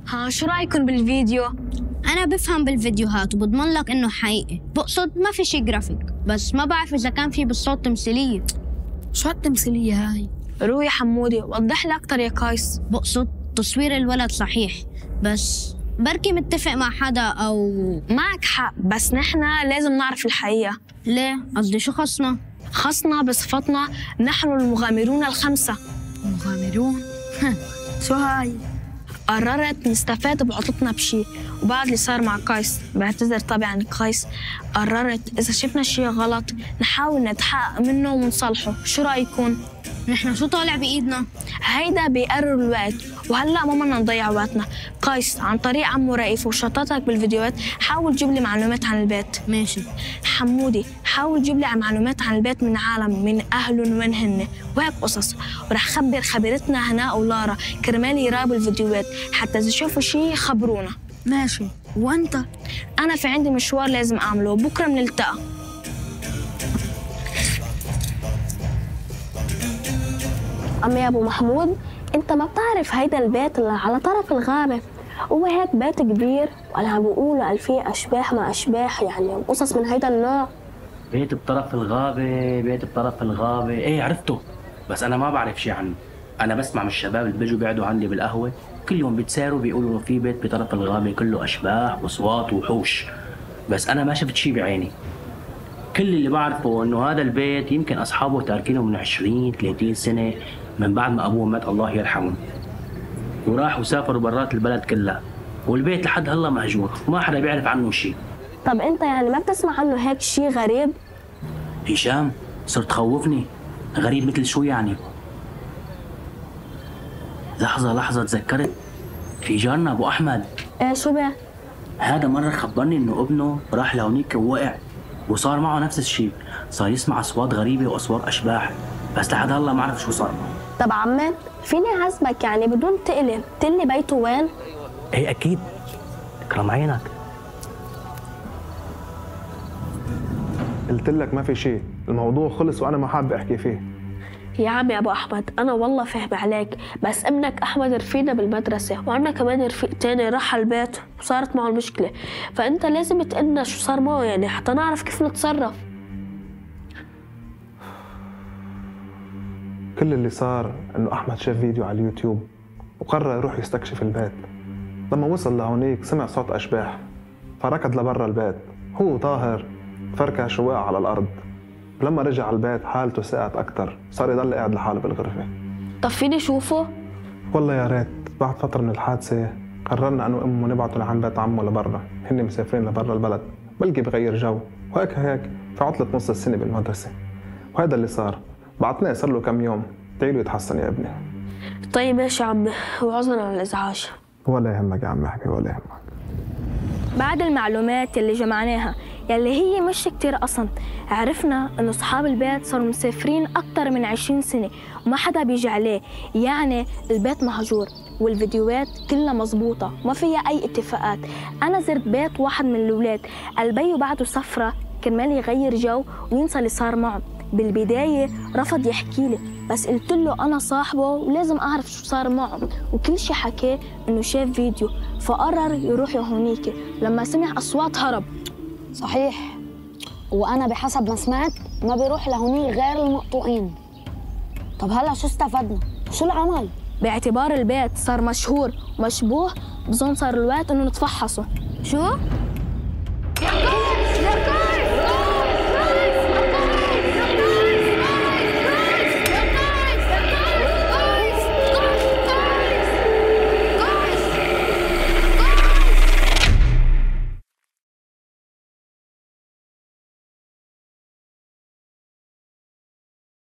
ها شو رايكم بالفيديو؟ أنا بفهم بالفيديوهات وبضمن لك إنه حقيقي، بقصد ما في شي جرافيك، بس ما بعرف إذا كان في بالصوت تمثيلية. شو هالتمثيلية هاي؟ روح يا حمودي وضح لي أكتر يا قيس. بقصد تصوير الولد صحيح، بس بركي متفق مع حدا أو... معك حق، بس نحنا لازم نعرف الحقيقة. ليه؟ قصدي شو خصنا؟ خصنا بصفتنا نحن المغامرون الخمسة. مغامرون؟ شو هاي؟ قررت نستفاد بعطلتنا بشي، وبعد اللي صار مع قيس بعتذر طبعا قيس، قررت إذا شفنا شي غلط نحاول نتحقق منه ونصلحه. شو رأيكم؟ نحن شو طالع بإيدنا؟ هيدا بيقرر الوقت، وهلأ ما بدنا نضيع وقتنا. قيس عن طريق عمو رئيف وشطتك بالفيديوهات حاول جيب لي معلومات عن البيت. ماشي. حمودي حاول جيب لي معلومات عن البيت من عالم، من أهلهم وين هن وهيك قصص، ورح خبر خبيرتنا هناء ولارا كرمال يراقبوا الفيديوهات حتى إذا شافوا شي يخبرونا. ماشي. وأنت؟ أنا في عندي مشوار لازم أعمله، بكرة بنلتقى. أما يا أبو محمود، أنت ما بتعرف هيدا البيت اللي على طرف الغابة، هو هيك بيت كبير ولا عم بيقولوا قال فيه أشباح ما أشباح، يعني قصص من هيدا النوع. بيت بطرف الغابة، بيت بطرف الغابة، إيه عرفته، بس أنا ما بعرف شي عنه. أنا بسمع من الشباب اللي بيجوا بيقعدوا عندي بالقهوة كل يوم بيتساروا بيقولوا في بيت بطرف الغابة كله أشباح وأصوات وحوش، بس أنا ما شفت شي بعيني. كل اللي بعرفه إنه هذا البيت يمكن أصحابه تاركينه من 20-30 سنة من بعد ما أبوه مات الله يرحمه، وراحوا سافروا برات البلد كلها، والبيت لحد هلا مهجور وما حدا بيعرف عنه شيء. طب أنت يعني ما بتسمع عنه هيك شيء غريب؟ هشام صرت تخوفني. غريب مثل شو يعني؟ لحظة تذكرت، في جارنا أبو أحمد. إيه شو بيه؟ هذا مرة خبرني إنه ابنه راح لهونيك ووقع وصار معه نفس الشيء، صار يسمع أصوات غريبة وأصوات أشباح، بس لحد هلا ما عرف شو صار. طب عمي فيني أعذبك يعني بدون تقلب، تقلي بيته وين؟ إيه أكيد، اكرم عينك. قلت لك ما في شيء، الموضوع خلص وأنا ما حابب أحكي فيه. يا عمي يا أبو أحمد، أنا والله فاهم عليك، بس ابنك أحمد رفيقنا بالمدرسة، وعنا كمان رفيق تاني راح على البيت وصارت معه المشكلة، فأنت لازم تقلنا شو صار معه يعني حتى نعرف كيف نتصرف. كل اللي صار إنه أحمد شاف فيديو على اليوتيوب وقرر يروح يستكشف البيت. لما وصل لهونيك سمع صوت أشباح فركض لبرا البيت، هو طاهر فركش ووقع على الأرض. ولما رجع على البيت حالته ساءت أكتر، صار يضل قاعد لحاله بالغرفة. طب فيني شوفه؟ والله يا ريت. بعد فترة من الحادثة قررنا أنا وأمه نبعته لعند بيت عمه لبرا، هن مسافرين لبرا البلد بلقي بغير جو وهيك في عطلة نص السنة بالمدرسة، وهذا اللي صار. بعتناه صار له كم يوم، ادعيله يتحسن يا ابني. طيب ماشي يا عمي، وعذرا على الإزعاج. ولا يهمك يا عمي حبيبي، ولا يهمك. بعد المعلومات اللي جمعناها يلي هي مش كتير أصلا، عرفنا إنه أصحاب البيت صاروا مسافرين أكتر من 20 سنة وما حدا بيجي عليه، يعني البيت مهجور والفيديوهات كلها مزبوطة وما فيها أي اتفاقات. أنا زرت بيت واحد من الأولاد البيو بعده سفرة كرمال يغير جو وينسى اللي صار معه. بالبداية رفض يحكي لي، بس قلت له أنا صاحبه ولازم أعرف شو صار معه، وكل شي حكاه إنه شاف فيديو فقرر يروح لهونيك. لما سمع أصوات هرب. صحيح، وأنا بحسب ما سمعت ما بيروح لهونيك غير المقطوعين. طب هلا شو استفدنا؟ شو العمل؟ باعتبار البيت صار مشهور ومشبوه بظن صار الوقت إنه نتفحصه. شو؟